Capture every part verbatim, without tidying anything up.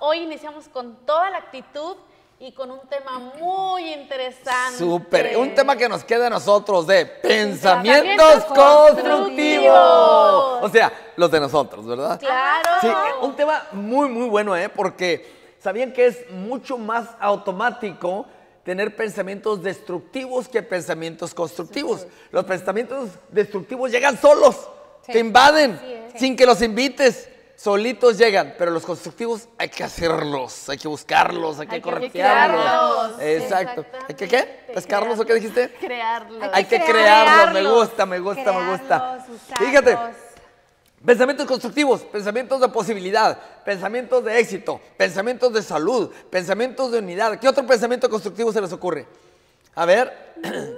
Hoy iniciamos con toda la actitud y con un tema muy interesante. Súper, un tema que nos queda a nosotros de pensamientos, pensamientos constructivos. constructivos. O sea, los de nosotros, ¿verdad? Claro. Sí, un tema muy, muy bueno, ¿eh? Porque sabían que es mucho más automático tener pensamientos destructivos que pensamientos constructivos. Los pensamientos destructivos llegan solos, sí. te invaden, es, sin sí. que los invites. Solitos llegan, pero los constructivos hay que hacerlos, hay que buscarlos, hay que, hay que corretearlos. Exacto. ¿Hay que qué? ¿Pescarlos o qué dijiste? Crearlos. Hay que crearlos, me gusta, me gusta, crearlos, me gusta. Usarlos. Fíjate, pensamientos constructivos, pensamientos de posibilidad, pensamientos de éxito, pensamientos de salud, pensamientos de unidad. ¿Qué otro pensamiento constructivo se les ocurre? A ver,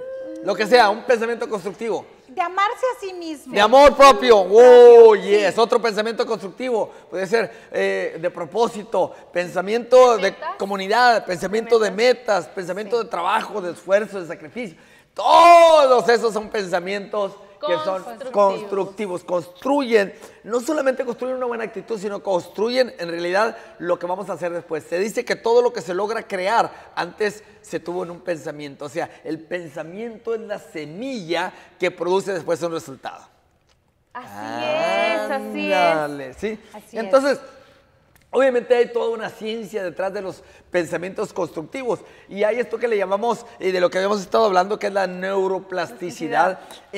lo que sea, un pensamiento constructivo. De amarse a sí mismo. De amor propio. Oh, yes. Otro pensamiento constructivo. Puede ser eh, de propósito, pensamiento de, de comunidad, pensamiento de metas, pensamiento sí. de trabajo, de esfuerzo, de sacrificio. Todos esos son pensamientos que son constructivos. Construyen, no solamente construyen una buena actitud, sino construyen en realidad lo que vamos a hacer después. Se dice que todo lo que se logra crear antes se tuvo en un pensamiento. O sea, el pensamiento es la semilla que produce después un resultado. Así es, así Ándale, es. ¿Sí? Así Entonces, es. obviamente hay toda una ciencia detrás de los pensamientos constructivos y hay esto que le llamamos, y de lo que habíamos estado hablando, que es la neuroplasticidad,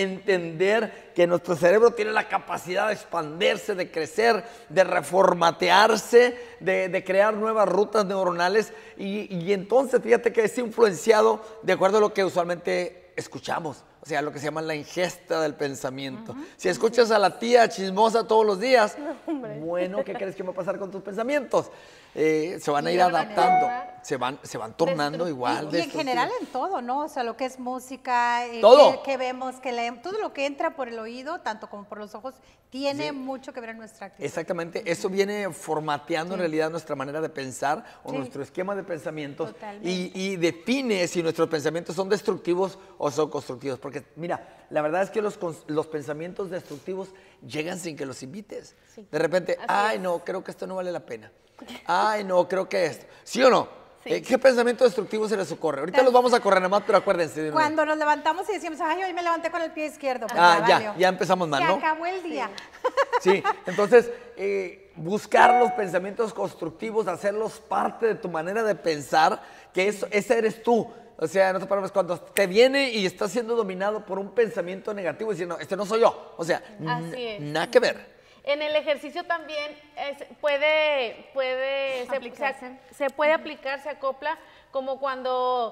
entender que nuestro cerebro tiene la capacidad de expandirse, de crecer, de reformatearse, de, de crear nuevas rutas neuronales y, y entonces fíjate que es influenciado de acuerdo a lo que usualmente escuchamos. O sea, lo que se llama la ingesta del pensamiento. Uh-huh. Si escuchas a la tía chismosa todos los días, no, bueno, ¿qué crees que va a pasar con tus pensamientos? Eh, se van a ir adaptando, se van, se van tornando igual. Y, y en general en todo, ¿no? O sea, lo que es música, eh, todo. Que, que vemos, que leemos, todo lo que entra por el oído, tanto como por los ojos, tiene sí. mucho que ver en nuestra actitud. Exactamente, eso viene formateando sí. en realidad nuestra manera de pensar o sí. nuestro esquema de pensamientos y, y define si nuestros pensamientos son destructivos o son constructivos. Porque mira, la verdad es que los, los pensamientos destructivos llegan sin que los invites. Sí. De repente, así ay es. no, creo que esto no vale la pena. Ay no, creo que esto. ¿Sí o no? Sí. Eh, ¿Qué pensamiento destructivo se les ocurre? Ahorita los vamos a correr nada más, pero acuérdense. Cuando nos levantamos y decimos, ay, hoy me levanté con el pie izquierdo. Pues ah, ya, ya, ya empezamos mal, Se ¿no? acabó el día. Sí, sí. Entonces, eh, buscar los pensamientos constructivos, hacerlos parte de tu manera de pensar, que eso, ese eres tú. O sea, en otras palabras, cuando te viene y estás siendo dominado por un pensamiento negativo, diciendo, este no soy yo. O sea, nada que ver. En el ejercicio también es, puede, puede se, se, se puede aplicar, se acopla, como cuando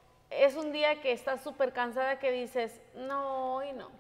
es un día que estás súper cansada que dices, no, hoy no,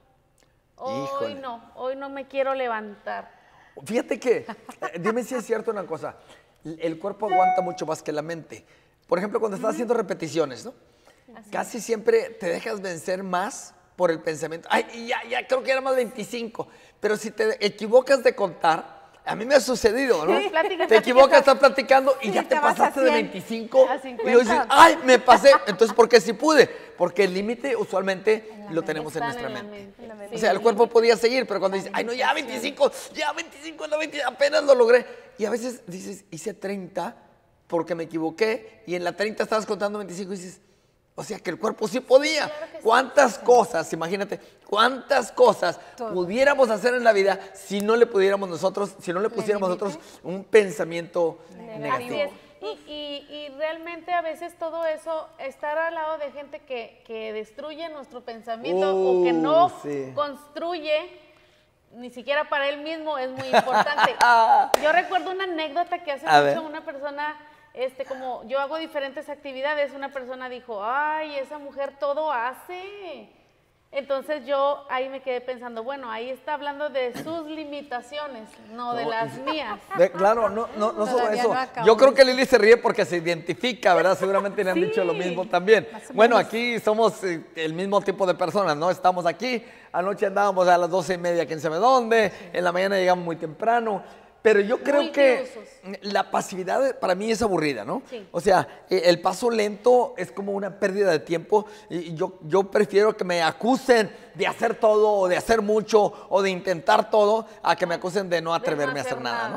hoy Híjole. no, hoy no me quiero levantar. Fíjate que, eh, dime si es cierto una cosa, el cuerpo aguanta mucho más que la mente. Por ejemplo, cuando estás haciendo repeticiones, ¿no? Así Casi es. siempre te dejas vencer más por el pensamiento. Ay, ya, ya, creo que era más veinticinco. Pero si te equivocas de contar, a mí me ha sucedido, ¿no? Sí, te equivocas, estás platicando y sí, ya te, te pasaste de veinticinco y luego dices, ay, me pasé. Entonces, ¿por qué sí pude? Porque el límite usualmente lo tenemos en nuestra en mente. mente. mente. O sea, el cuerpo podía seguir, pero cuando dices, ay, no, ya veinticinco, ya veinticinco, no, veinte, apenas lo logré. Y a veces dices, hice treinta porque me equivoqué y en la treinta estabas contando veinticinco y dices, o sea, que el cuerpo sí podía. Claro que ¿Cuántas sí. cosas, imagínate, cuántas cosas Todo. pudiéramos hacer en la vida si no le pudiéramos nosotros, si no le pusiéramos nosotros un pensamiento negativo? Así es. Y, y, y realmente a veces todo eso, estar al lado de gente que, que destruye nuestro pensamiento uh, o que no sí. construye, ni siquiera para él mismo, es muy importante. Yo recuerdo una anécdota que hace a mucho ver. una persona... Este, como yo hago diferentes actividades, una persona dijo, ay, esa mujer todo hace. Entonces yo ahí me quedé pensando, bueno, ahí está hablando de sus limitaciones, no, no de las mías. De, claro, no, no, no solo eso. No yo creo que Lili se ríe porque se identifica, ¿verdad? Seguramente le han sí. dicho lo mismo también. Bueno, aquí somos eh, el mismo tipo de personas, ¿no? Estamos aquí, anoche andábamos a las doce y media, quién sabe dónde, sí. en la mañana llegamos muy temprano. Pero yo creo Muy que curiosos. la pasividad para mí es aburrida, ¿no? Sí. O sea, el paso lento es como una pérdida de tiempo y yo, yo prefiero que me acusen de hacer todo o de hacer mucho o de intentar todo a que me acusen de no atreverme de no a hacer nada, nada, ¿no?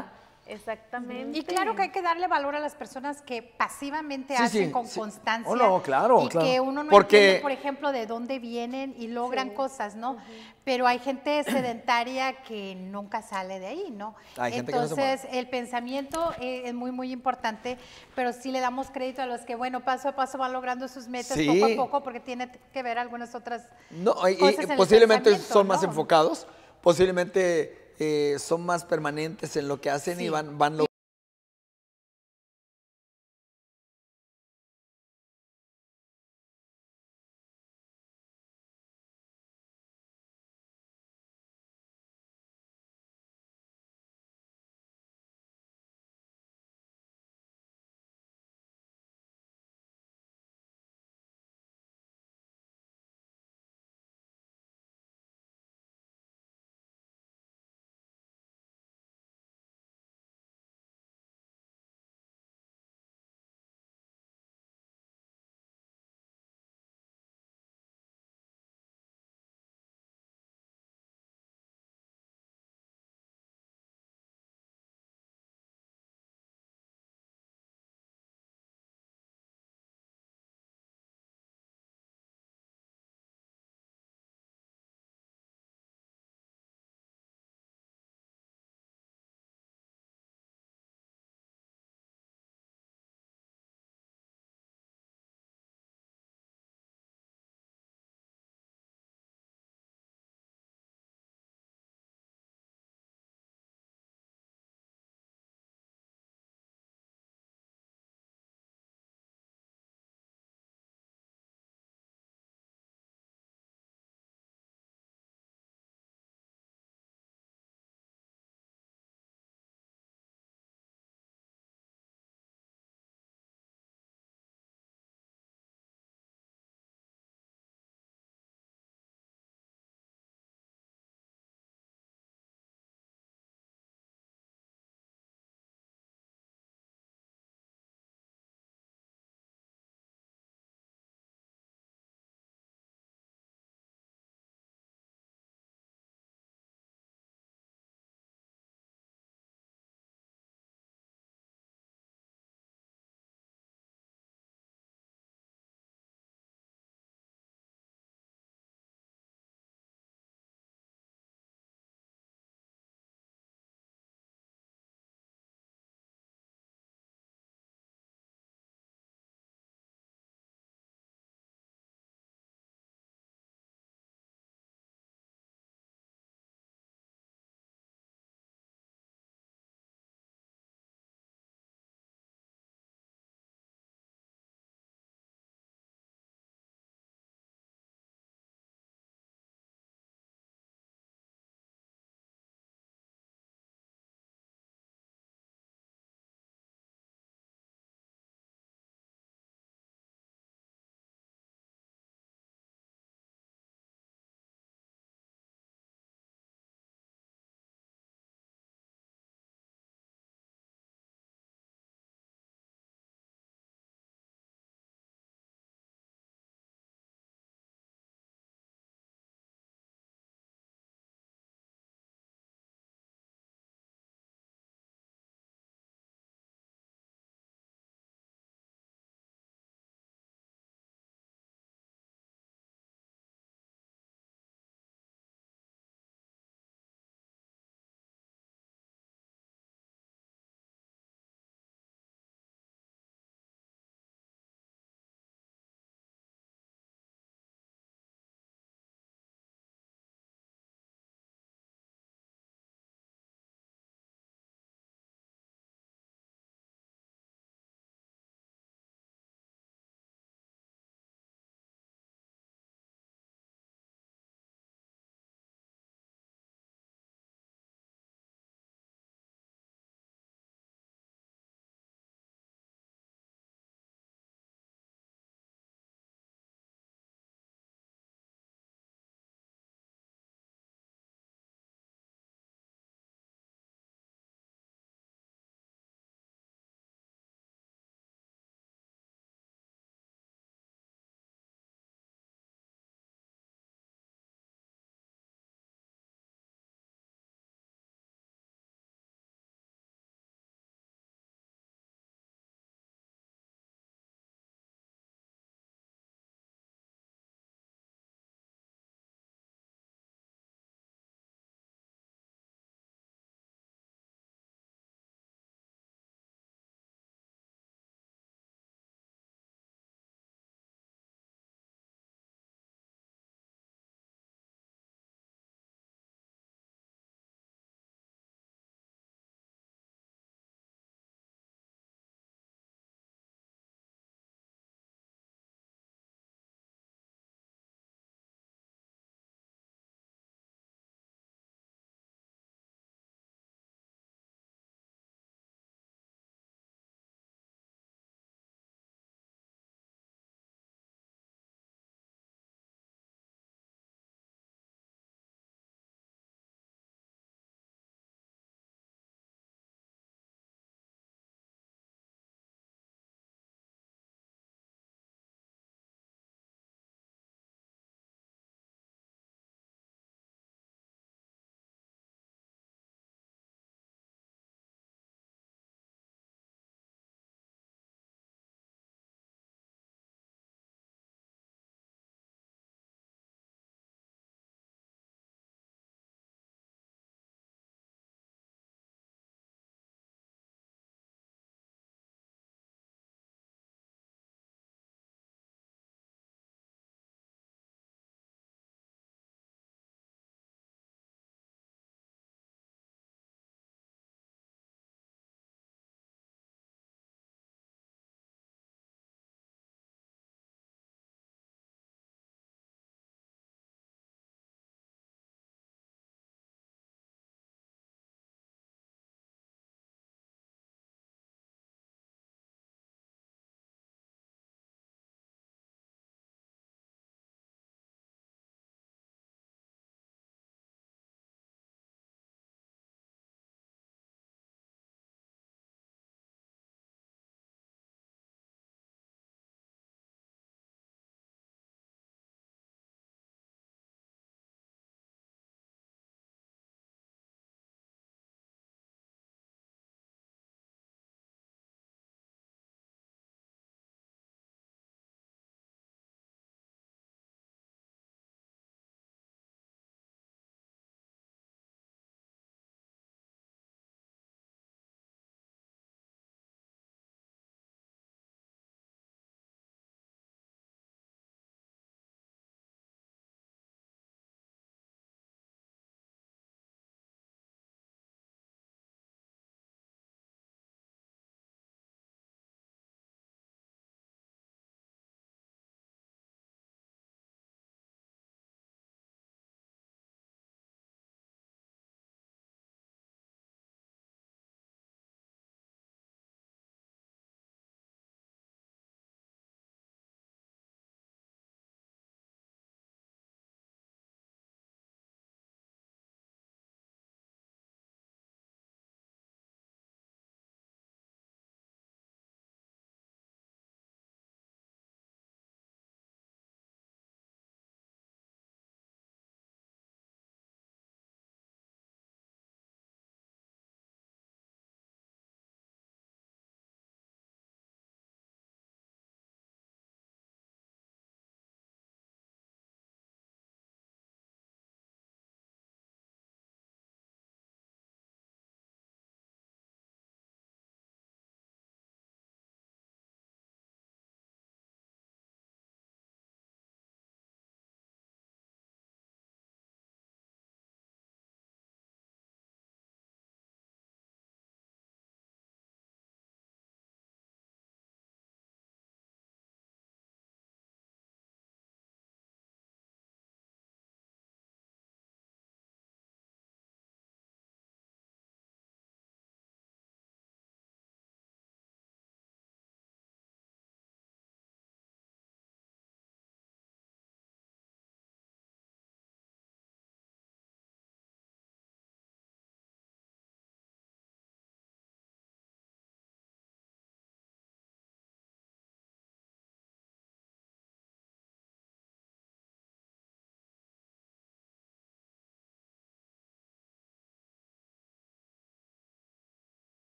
Exactamente. Y claro que hay que darle valor a las personas que pasivamente Sí, hacen sí, con sí. constancia. Oh, no, claro, y claro. que uno no Porque- entiende, por ejemplo, de dónde vienen y logran Sí. cosas, ¿no? Pero hay gente sedentaria que nunca sale de ahí, ¿no? Hay gente que no se mueve. Entonces, el pensamiento eh, es muy, muy importante, pero sí le damos crédito a los que, bueno, paso a paso van logrando sus metas Sí. poco a poco, porque tiene que ver algunas otras No, y- y cosas en el posiblemente pensamiento, son más ¿no? enfocados, posiblemente eh, son más permanentes en lo que hacen y Sí. van, van